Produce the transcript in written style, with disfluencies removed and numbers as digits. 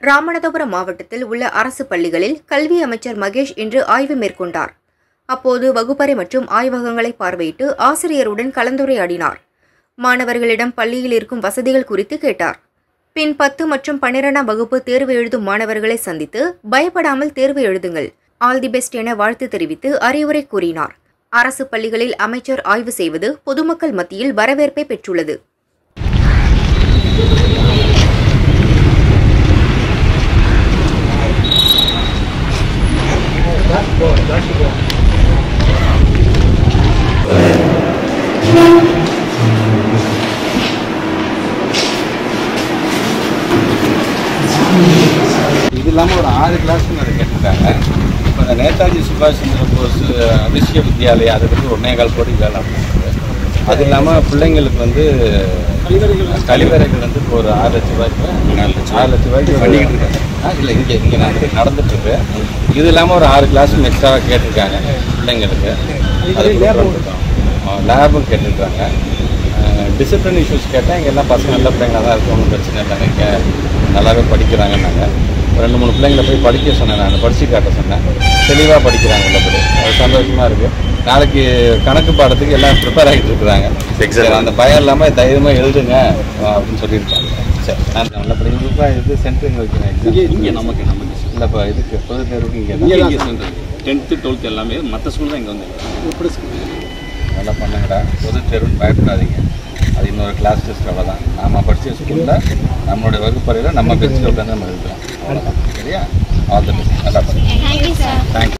ராமநாதபுரம் மாவட்டத்தில் உள்ள அரசு பள்ளிகளில் கல்வி அமைச்சர் மகேஷ் இன்று ஆய்வு மேற்கொண்டார். அப்போது வகுப்பறை மற்றும் ஆய்வகங்களை பார்வையிட்டு ஆசிரியருடன் கலந்துரையாடினார். மாணவர்களிடம் பள்ளியில் இருக்கும் வசதிகள் குறித்து கேட்டார். பின் 10 மற்றும் 12ஆம் வகுப்பு தேர்வு எழுதும் மாணவர்களை சந்தித்து பயப்படாமல் தேர்வு எழுதுங்கள், ஆல் தி பெஸ்ட் என வாழ்த்து தெரிவித்து அறிவுரை கூறினார். அரசு பள்ளிகளில் அமைச்சர் ஆய்வு செய்வது பொதுமக்கள் மத்தியில் வரவேற்பை பெற்றுள்ளது. இது இல்லாமல் ஒரு 6 கிளாஸ் கேட்டிருக்காங்க. இப்போ இந்த நேதாஜி சுபாஷ் சந்திர போஸ் விஷய வித்யாலயா அதுக்கு 1.25 கோடி வேலை பண்ணுறது. அது இல்லாமல் பிள்ளைங்களுக்கு கழிவறைகள் இப்போ ஒரு 6 லட்ச ரூபாய்க்கு 6 லட்ச ரூபாய்க்கு பண்ணிக்கிட்டு இருக்காங்க. இல்லை இங்கே நடந்துட்டுருக்கு. இது இல்லாமல் ஒரு 6 கிளாஸும் எக்ஸ்ட்ராவாக கேட்டிருக்காங்க பிள்ளைங்களுக்கு. லேபும் கேட்டிருக்காங்க. டிசிப்ளின் இஷ்யூஸ் கேட்டால் இங்கே எல்லாம் பசங்க நல்ல பிள்ளைங்களாக தான் இருக்கும், ஒன்றும் பிரச்சனை இல்லைங்க, இங்கே நல்லாவே படிக்கிறாங்கன்னாங்க. 2-3 பிள்ளைங்களை போய் படிக்க சொன்னேன், நான் படித்து காட்ட சொன்னேன். தெளிவாக படிக்கிறாங்க உள்ளபடி, அது சந்தோஷமாக இருக்குது. நாளைக்கு கணக்கு பாடத்துக்கு எல்லாம் ப்ரிப்பேர் ஆகிட்டு இருக்கிறாங்க. அந்த பயம் இல்லாமல் தைரியமாக எழுதுங்க அப்படின்னு சொல்லியிருக்காங்க. சரி, நான் நல்ல படிக்கிறப்ப இது சென்டர் வைக்கிறேன். இங்கே நமக்கு இல்லைப்பா, இதுக்கு பொது தேர்வுக்கு இங்கே 10th 12th எல்லாமே மற்ற ஸ்கூல் தான் இங்கே வந்து நல்லா பண்ணுங்கடா. பொது தேர்வுன்னு பயப்படாதீங்க, அது இன்னொரு கிளாஸ் டெஸ்ட். அவ்வளோதான். நாம் படித்த ஸ்கூலில் நம்மளுடைய வகுப்பறையில் நம்ம பெஞ்சில் உட்காந்து நம்ம எழுதுகிறோம். அவ்வளோதான். சரியா? All the best. நல்லா பண்ணுங்க. தேங்க்யூ.